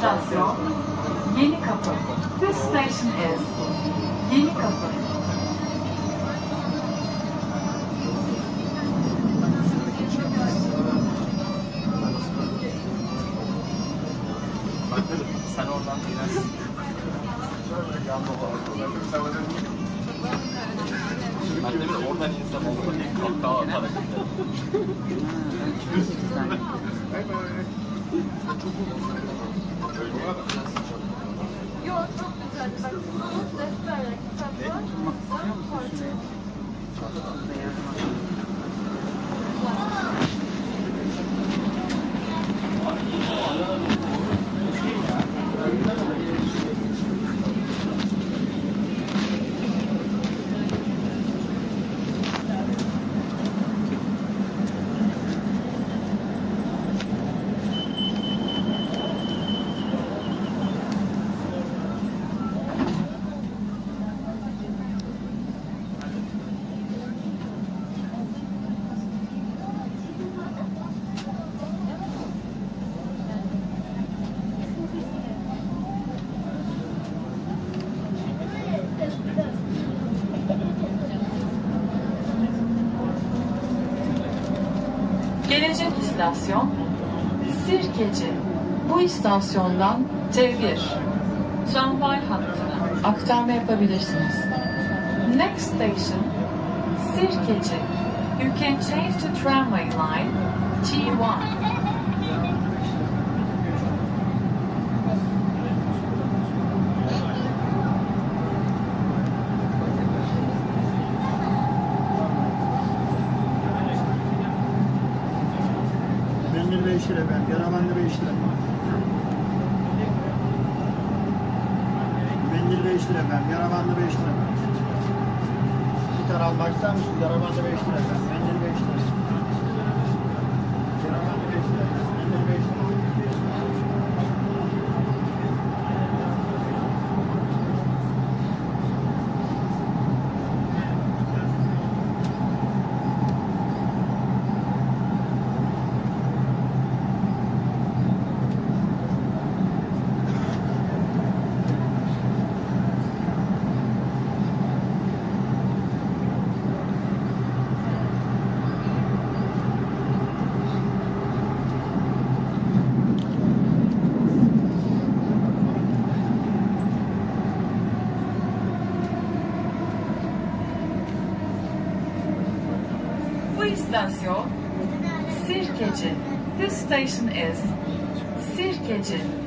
istasyon Yenikapı. This station is Yenikapı. Sen oradan inersin. Ben de bir oradan insem olur. İlk kahkaha atarak giderim. Yok, çok güzel. Bak, bu defterle kitaplar. Gelecek istasyon Sirkeci. Bu istasyondan T1 tramvay hattına aktarma yapabilirsiniz. Next station Sirkeci. You can change to tramway line T1. Mendil 5 lira efendim, yarabanlı 5 lira. Mendil 5 lira efendim, yarabanlı 5 lira. Bir tane almak ister misiniz? Yarabanlı 5 lira efendim, mendil 5 lira. Yarabanlı 5 lira efendim, mendil 5 lira. Bu istasyon Sirkeci. This station is Sirkeci.